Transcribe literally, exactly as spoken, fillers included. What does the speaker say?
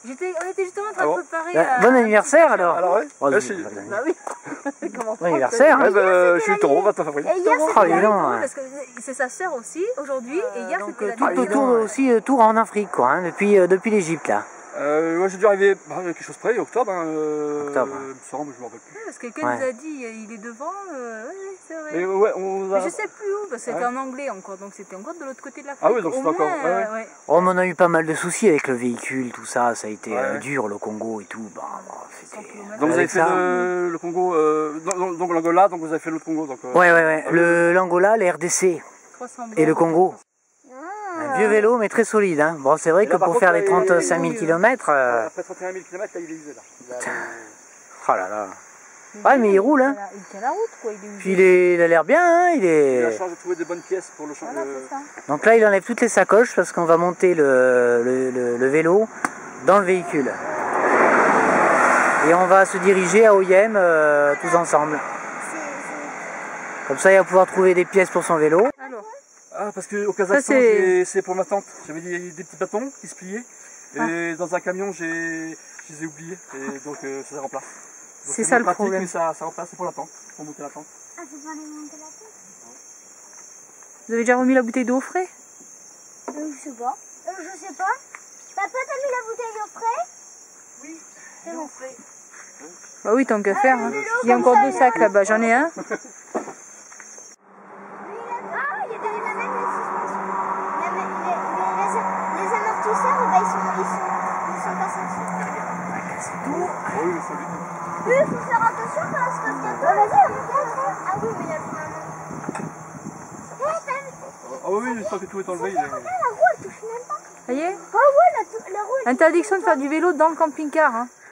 J'étais, on était justement en train Ah bon de préparer... Bah, euh, bon anniversaire alors. Alors ouais, Oh, là, c'est- je suis... Bah oui. Comment Bon anniversaire. Ouais, bah, je suis le taureau, vingt-neuf avril. Et hier, Oh, c'était dis la donc, nuit, ouais. parce que c'est sa sœur aussi, aujourd'hui, et hier, Donc c'était euh, la tout nuit. le Ah, tour aussi, euh, tour en Afrique quoi, hein, depuis, euh, depuis l'Égypte là. Euh, ouais, j'ai dû arriver bah, quelque chose près, octobre. Hein, euh, Octobre. Il me semble, je me rappelle plus. Ouais, parce que quelqu'un Ouais. nous a dit, il est devant, euh, ouais, c'est vrai. Mais ouais, on a... Mais je sais plus où, parce que c'était Ouais. en anglais encore, donc c'était encore de l'autre côté de l'Afrique. Ah oui, donc Au c'était encore- moins, ouais, ouais. euh, ouais. Oh, mais on a eu pas mal de soucis avec le véhicule, tout ça, ça a été Ouais. euh, dur le Congo et tout. Bah, bah, cent c'était... kilomètres. Donc vous avez avec fait ça. le, le Congo, euh, donc, donc l'Angola, donc vous avez fait l'autre Congo. Donc, euh, Ouais, ouais, ouais. Le, l'Angola, le R D C trois cents et le bornes. Congo. Un vieux vélo, mais très solide. Hein. Bon, c'est vrai Et que là, par pour contre, faire là, les il- trente-cinq mille il- kilomètres... Euh... Après trente et un mille kilomètres, là il est usé là. Il a- Oh là là. Ouais, mais il roule, hein. Il tient la route, quoi. Il est usé. Puis il, est, il a l'air bien, hein. Il Il a est... la chance de trouver des bonnes pièces pour le champ. Voilà, c'est ça. Donc là, il enlève toutes les sacoches parce qu'on va monter le, le, le, le vélo dans le véhicule. Et on va se diriger à Oyem euh, tous ensemble. Comme ça, il va pouvoir trouver des pièces pour son vélo. Alors, Ah, parce qu'au Kazakhstan, c'est- j'ai- c'est pour ma tante. J'avais des, des petits bâtons qui se pliaient. Et dans un camion, j'ai, je les ai oubliés. Et donc euh, ça remplace. Donc, C'est ça, le pratique, problème. Mais ça, ça remplace, c'est pour la tente. Pour monter la tente. Ah, c'est pour aller monter la tête? vous avez déjà remis la bouteille d'eau au frais? Euh, je sais pas. Euh, je sais pas. Papa, t'as mis la bouteille au frais? Oui, C'est bon. Bah oui, tant qu'à faire. hein. Il y a encore deux sacs là-bas, j'en ai un. Ah, il y a des même les suspensions. Les, les, les, les, les amortisseurs, bah, ils, sont, ils, sont, ils sont pas sensibles. oui, mais ça lui. Oui, il faut faire attention parce que bientôt. Ah, vas-y, regarde. Ah oui, mais il y a le maman. Eh, t'as vu? Ah oui, oui, tant que tout est enlevé, il est... Ah, la roue, elle touche même pas. Ça y est? Ah ouais, la, la roue, elle Interdiction de faire du vélo dans le camping-car. Hein.